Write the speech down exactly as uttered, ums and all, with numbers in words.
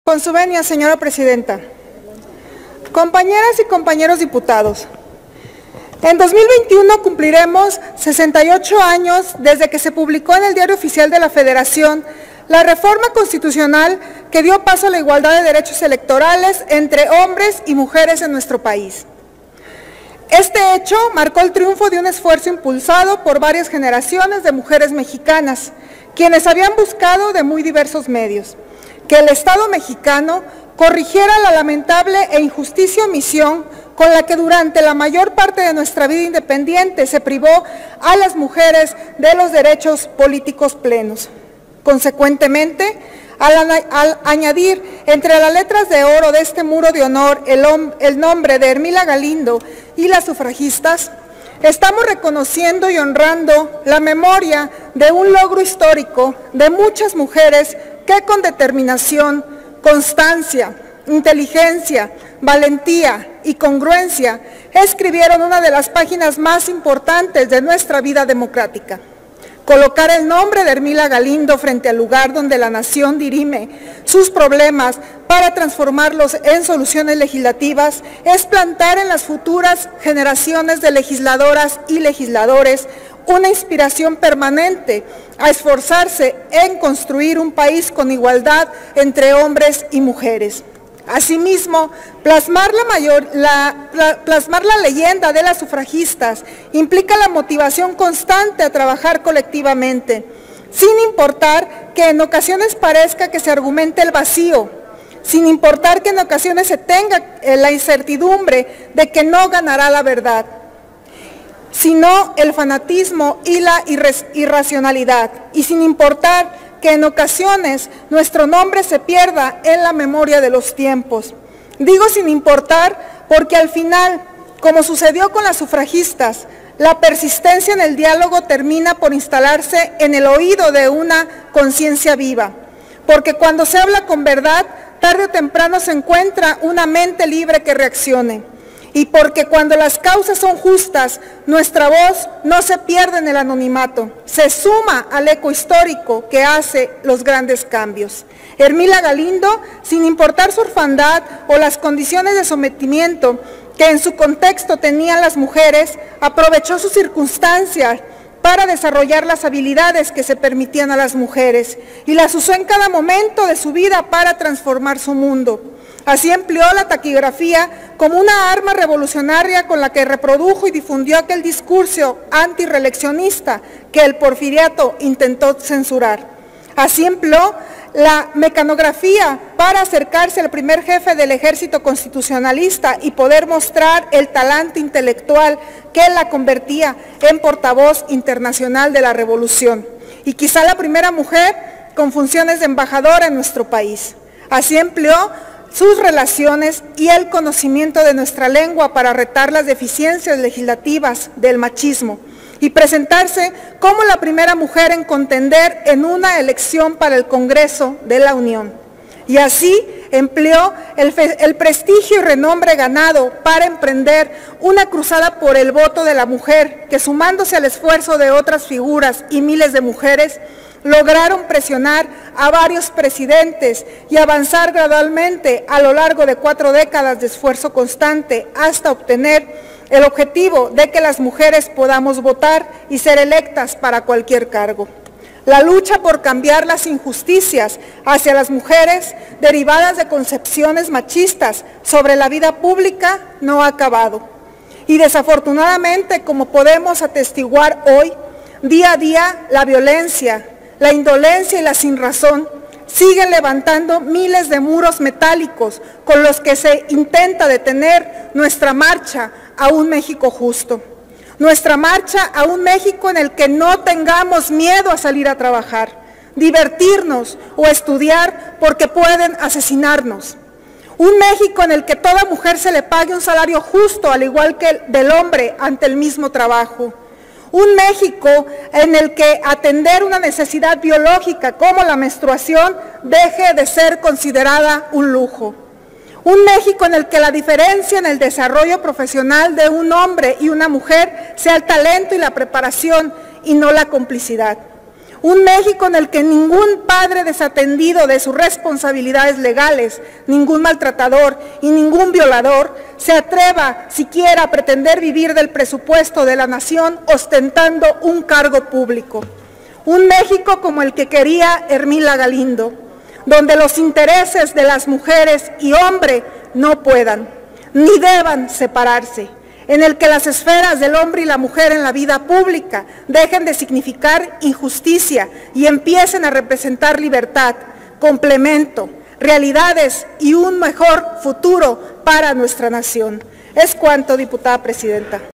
Con su venia, señora presidenta. Compañeras y compañeros diputados, en dos mil veintiuno cumpliremos sesenta y ocho años desde que se publicó en el Diario Oficial de la Federación la reforma constitucional que dio paso a la igualdad de derechos electorales entre hombres y mujeres en nuestro país. Este hecho marcó el triunfo de un esfuerzo impulsado por varias generaciones de mujeres mexicanas, quienes habían buscado de muy diversos medios que el Estado mexicano corrigiera la lamentable e injusticia omisión con la que durante la mayor parte de nuestra vida independiente se privó a las mujeres de los derechos políticos plenos. Consecuentemente, al, al añadir entre las letras de oro de este muro de honor el, el nombre de Ermila Galindo y las sufragistas, estamos reconociendo y honrando la memoria de un logro histórico de muchas mujeres que con determinación, constancia, inteligencia, valentía y congruencia escribieron una de las páginas más importantes de nuestra vida democrática. Colocar el nombre de Ermila Galindo frente al lugar donde la nación dirime sus problemas para transformarlos en soluciones legislativas es plantar en las futuras generaciones de legisladoras y legisladores una inspiración permanente a esforzarse en construir un país con igualdad entre hombres y mujeres. Asimismo, plasmar la, mayor, la, la, plasmar la leyenda de las sufragistas implica la motivación constante a trabajar colectivamente, sin importar que en ocasiones parezca que se argumente el vacío, sin importar que en ocasiones se tenga la incertidumbre de que no ganará la verdad, sino el fanatismo y la irracionalidad, y sin importar que en ocasiones nuestro nombre se pierda en la memoria de los tiempos. Digo sin importar porque al final, como sucedió con las sufragistas, la persistencia en el diálogo termina por instalarse en el oído de una conciencia viva, porque cuando se habla con verdad, tarde o temprano se encuentra una mente libre que reaccione. Y porque cuando las causas son justas, nuestra voz no se pierde en el anonimato, se suma al eco histórico que hace los grandes cambios. Ermila Galindo, sin importar su orfandad o las condiciones de sometimiento que en su contexto tenían las mujeres, aprovechó sus circunstancias para desarrollar las habilidades que se permitían a las mujeres y las usó en cada momento de su vida para transformar su mundo. Así empleó la taquigrafía como una arma revolucionaria con la que reprodujo y difundió aquel discurso antirreeleccionista que el porfiriato intentó censurar. Así empleó la mecanografía para acercarse al primer jefe del ejército constitucionalista y poder mostrar el talante intelectual que la convertía en portavoz internacional de la revolución. Y quizá la primera mujer con funciones de embajadora en nuestro país. Así empleó sus relaciones y el conocimiento de nuestra lengua para retar las deficiencias legislativas del machismo y presentarse como la primera mujer en contender en una elección para el Congreso de la Unión. Y así empleó el, el prestigio y renombre ganado para emprender una cruzada por el voto de la mujer que, sumándose al esfuerzo de otras figuras y miles de mujeres, lograron presionar a varios presidentes y avanzar gradualmente a lo largo de cuatro décadas de esfuerzo constante hasta obtener el objetivo de que las mujeres podamos votar y ser electas para cualquier cargo. La lucha por cambiar las injusticias hacia las mujeres derivadas de concepciones machistas sobre la vida pública no ha acabado. Y desafortunadamente, como podemos atestiguar hoy, día a día la violencia, la indolencia y la sinrazón siguen levantando miles de muros metálicos con los que se intenta detener nuestra marcha a un México justo. Nuestra marcha a un México en el que no tengamos miedo a salir a trabajar, divertirnos o estudiar porque pueden asesinarnos. Un México en el que toda mujer se le pague un salario justo, al igual que el del hombre, ante el mismo trabajo. Un México en el que atender una necesidad biológica como la menstruación deje de ser considerada un lujo. Un México en el que la diferencia en el desarrollo profesional de un hombre y una mujer sea el talento y la preparación y no la complicidad. Un México en el que ningún padre desatendido de sus responsabilidades legales, ningún maltratador y ningún violador se atreva siquiera a pretender vivir del presupuesto de la nación ostentando un cargo público. Un México como el que quería Ermila Galindo, donde los intereses de las mujeres y hombre no puedan, ni deban separarse, en el que las esferas del hombre y la mujer en la vida pública dejen de significar injusticia y empiecen a representar libertad, complemento, realidades y un mejor futuro para nuestra nación. Es cuanto, diputada presidenta.